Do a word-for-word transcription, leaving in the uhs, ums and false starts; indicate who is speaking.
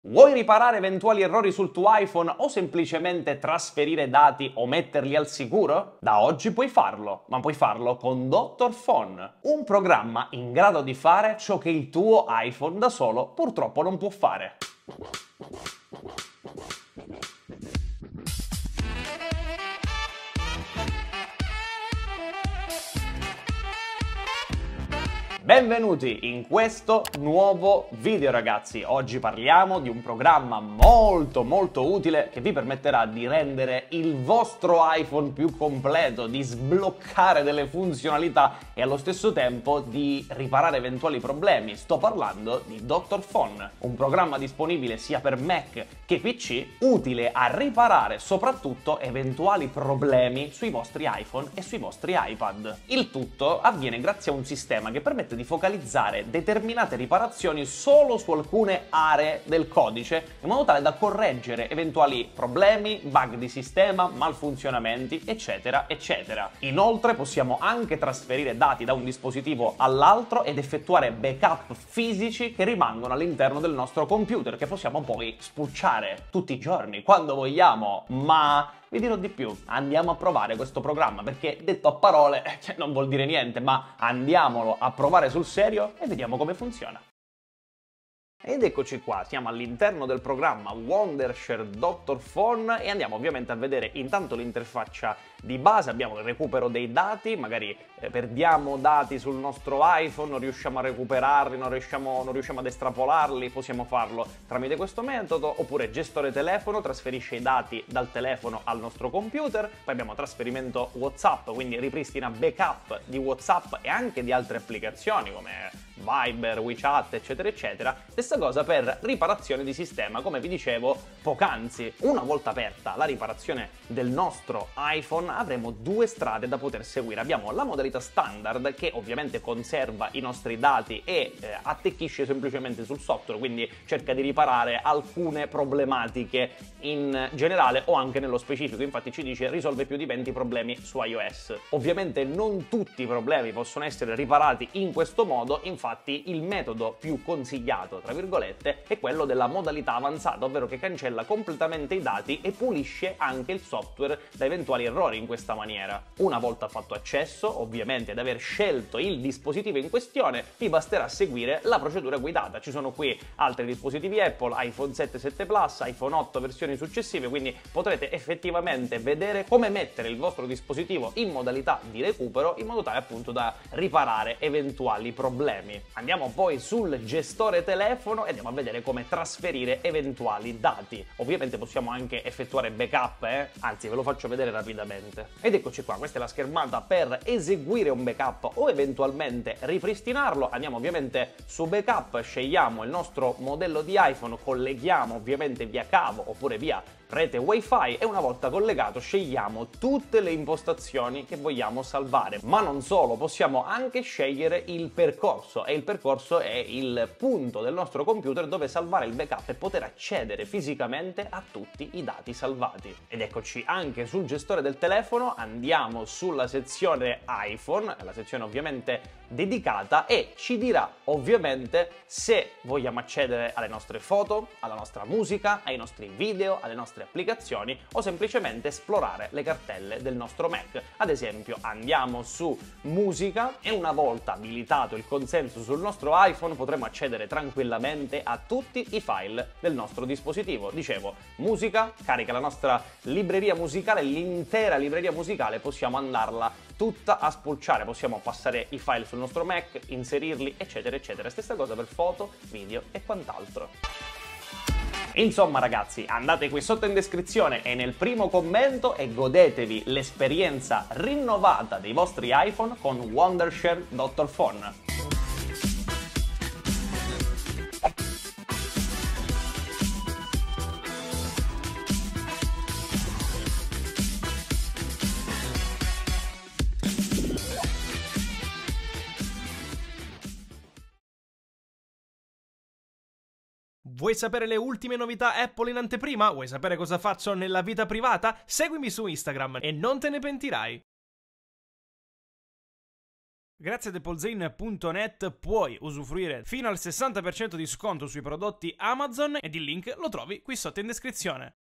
Speaker 1: Vuoi riparare eventuali errori sul tuo iPhone o semplicemente trasferire dati o metterli al sicuro? Da oggi puoi farlo, ma puoi farlo con Doctor Phone, un programma in grado di fare ciò che il tuo iPhone da solo purtroppo non può fare. Benvenuti in questo nuovo video, ragazzi. Oggi parliamo di un programma molto molto utile che vi permetterà di rendere il vostro iPhone più completo, di sbloccare delle funzionalità e allo stesso tempo di riparare eventuali problemi. Sto parlando di Doctor Phone, un programma disponibile sia per Mac che P C, utile a riparare soprattutto eventuali problemi sui vostri iPhone e sui vostri iPad. Il tutto avviene grazie a un sistema che permette di focalizzare determinate riparazioni solo su alcune aree del codice, in modo tale da correggere eventuali problemi, bug di sistema, malfunzionamenti, eccetera, eccetera. Inoltre possiamo anche trasferire dati da un dispositivo all'altro ed effettuare backup fisici che rimangono all'interno del nostro computer, che possiamo poi spulciare tutti i giorni, quando vogliamo, ma... vi dirò di più, andiamo a provare questo programma perché detto a parole cioè, non vuol dire niente, ma andiamolo a provare sul serio e vediamo come funziona. Ed eccoci qua, siamo all'interno del programma Wondershare Doctor Phone e andiamo ovviamente a vedere intanto l'interfaccia di base. Abbiamo il recupero dei dati, magari eh, perdiamo dati sul nostro iPhone, non riusciamo a recuperarli, non riusciamo, non riusciamo ad estrapolarli, possiamo farlo tramite questo metodo, oppure gestore telefono, trasferisce i dati dal telefono al nostro computer. Poi abbiamo trasferimento WhatsApp, quindi ripristina backup di WhatsApp e anche di altre applicazioni come Viber, WeChat, eccetera, eccetera. Stessa cosa per riparazione di sistema, come vi dicevo poc'anzi. Una volta aperta la riparazione del nostro iPhone avremo due strade da poter seguire. Abbiamo la modalità standard, che ovviamente conserva i nostri dati e eh, attecchisce semplicemente sul software, quindi cerca di riparare alcune problematiche in generale o anche nello specifico. Infatti ci dice risolve più di venti problemi su iOS. Ovviamente non tutti i problemi possono essere riparati in questo modo, infatti il metodo più consigliato, tra virgolette, è quello della modalità avanzata, ovvero che cancella completamente i dati e pulisce anche il software da eventuali errori in questa maniera. Una volta fatto accesso, ovviamente, ad aver scelto il dispositivo in questione, vi basterà seguire la procedura guidata. Ci sono qui altri dispositivi Apple, iPhone sette, sette Plus, iPhone otto, versioni successive, quindi potrete effettivamente vedere come mettere il vostro dispositivo in modalità di recupero, in modo tale appunto da riparare eventuali problemi. Andiamo poi sul gestore telefono e andiamo a vedere come trasferire eventuali dati. Ovviamente possiamo anche effettuare backup, eh? Anzi ve lo faccio vedere rapidamente. Ed eccoci qua, questa è la schermata per eseguire un backup o eventualmente ripristinarlo. Andiamo ovviamente su backup, scegliamo il nostro modello di iPhone, colleghiamo ovviamente via cavo oppure via rete wifi e una volta collegato scegliamo tutte le impostazioni che vogliamo salvare. Ma non solo, possiamo anche scegliere il percorso, e il percorso è il punto del nostro computer dove salvare il backup e poter accedere fisicamente a tutti i dati salvati. Ed eccoci anche sul gestore del telefono, andiamo sulla sezione iPhone, la sezione ovviamente dedicata, e ci dirà ovviamente se vogliamo accedere alle nostre foto, alla nostra musica, ai nostri video, alle nostre applicazioni o semplicemente esplorare le cartelle del nostro Mac. Ad esempio andiamo su musica e una volta abilitato il consenso sul nostro iPhone potremo accedere tranquillamente a tutti i file del nostro dispositivo. Dicevo, musica, carica la nostra libreria musicale, l'intera libreria musicale possiamo andarla tutta a spulciare, possiamo passare i file sul nostro Mac, inserirli, eccetera, eccetera. Stessa cosa per foto, video e quant'altro. Insomma ragazzi, andate qui sotto in descrizione e nel primo commento e godetevi l'esperienza rinnovata dei vostri iPhone con Wondershare Doctor Phone.
Speaker 2: Vuoi sapere le ultime novità Apple in anteprima? Vuoi sapere cosa faccio nella vita privata? Seguimi su Instagram e non te ne pentirai! Grazie ad applezane punto net puoi usufruire fino al sessanta per cento di sconto sui prodotti Amazon ed il link lo trovi qui sotto in descrizione.